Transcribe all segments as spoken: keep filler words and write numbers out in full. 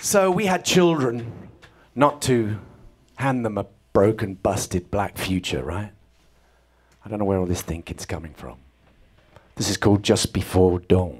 So we had children, not to hand them a broken, busted black future, right? I don't know where all this thinking's coming from. This is called Just Before Dawn.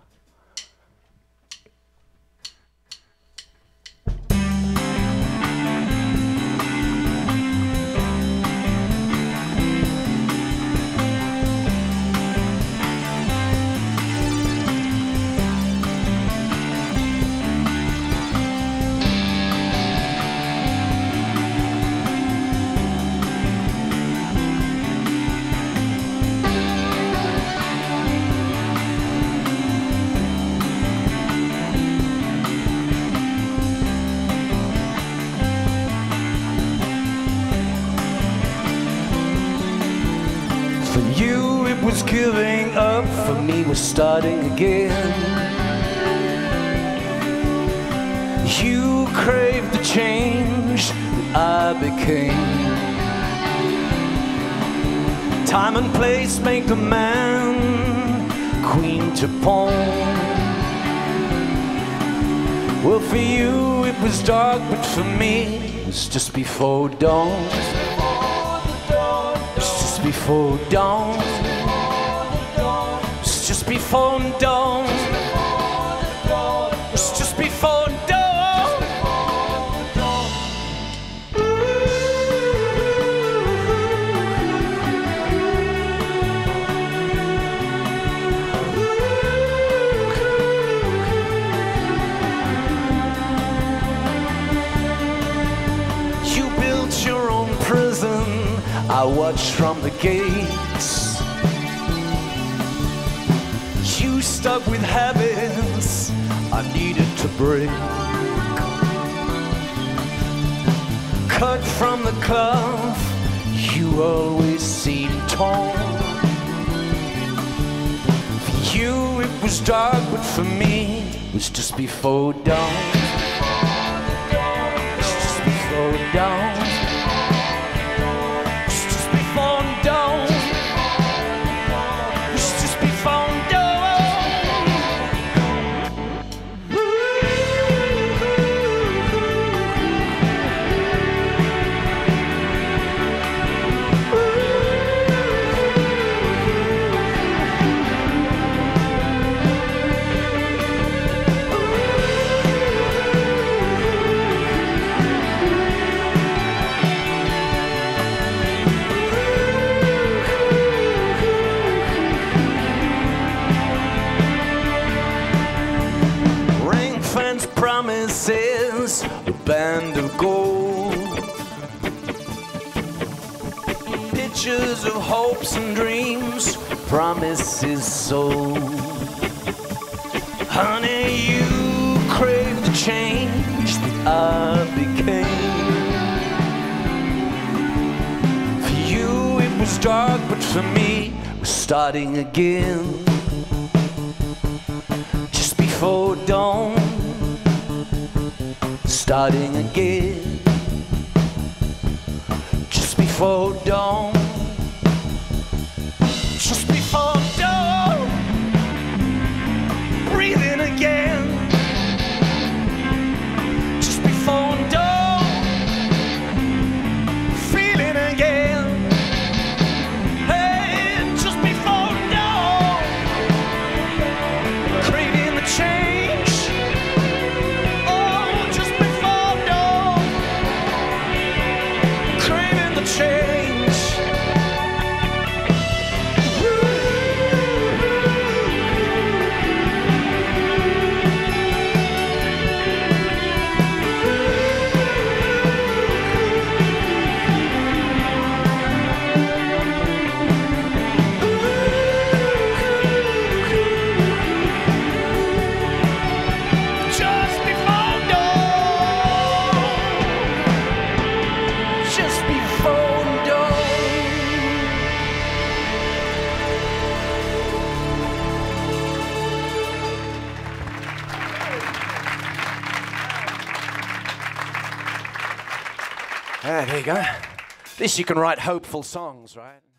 For you it was giving up, for me was starting again. You craved the change that I became. Time and place make the man queen to pawn. Well, for you it was dark, but for me it was just before dawn. Just before dawn, it's just before dawn, it's just before dawn. You built your own prison, I watched from the gates. You stuck with habits I needed to break. Cut from the cloth, you always seemed torn. For you it was dark, but for me it was just before dawn. It's just before dawn. Promises, a band of gold, pictures of hopes and dreams, promises sold. Honey, you crave the change that I became. For you it was dark, but for me it was starting again. Just before dawn, starting again. Just before dawn, just before dawn, breathing again. Just before dawn, feeling again. Hey, just before dawn, craving the change. Ah, there you go. At least you can write hopeful songs, right?